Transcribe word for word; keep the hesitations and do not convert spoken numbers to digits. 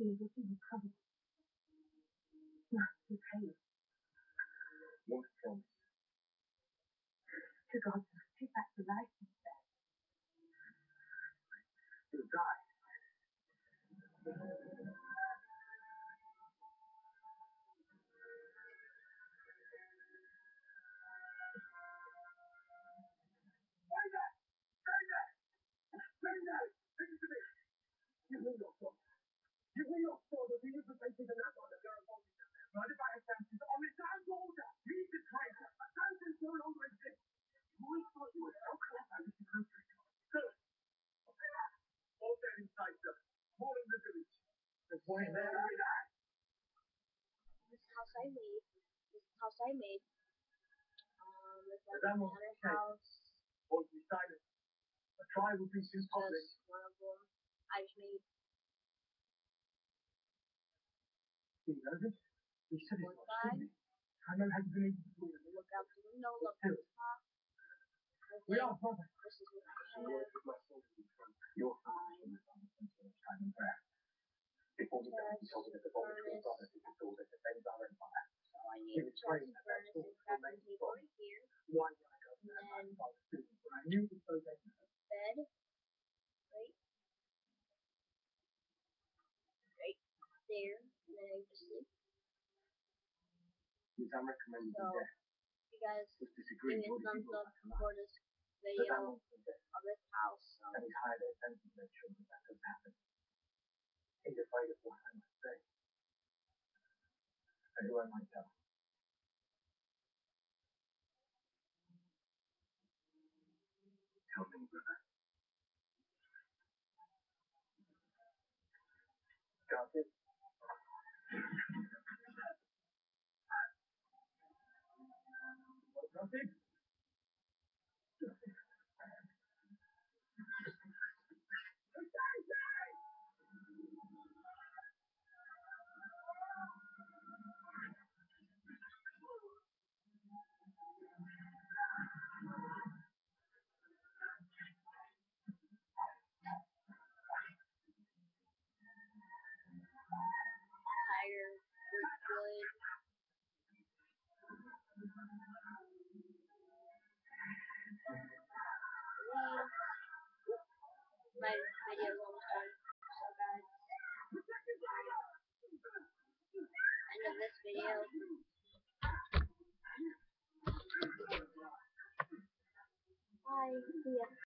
是一个这么特别，那就可以了。 What promise? To God, take back the life instead. You'll die. Stranger! Stranger! Stranger! Listen to me! You will not stop. You will not stop the reunification of that order. There are bodies in there. Murdered by assassins on this damn order. You need to trace them. Assassins no longer exist. You always thought you were so clever, Mister Country. Good. All dead inside, sir. All in the village. There's one in there. This house I made. This house I made. Um, there's like That one's another okay. house. All be silent. A trial will be soon published. Just one of them I just made. You know this? You said it's One not side. shooting. I know how you've been able to do it. Look out the window. Look Still. at the top. We are brothers. This is what I So have. with my soul in front, your father will have done so much time in prayer. Before we die, he told me that the bond between brothers is restored at the same our empire. So I He need was to praying furnace that that and sword will crafting make table strong. right here. Why would I go to And that then man father's tomb when I knew it was so dangerous? bed. Right. Right there. And then I go to sleep. Yes, I'm recommending So, death. you guys Was give disagreeing me a with thumbs people up about life. for this But that video was the death. of this house. So, And he's hired a defense to make sure that that doesn't happen. He's afraid of what I might say. And who I might tell. Tell me, brother. Garfield? What, nothing? Nothing. tiger, good. My video's almost done. So guys, end of this video. Bye. See ya.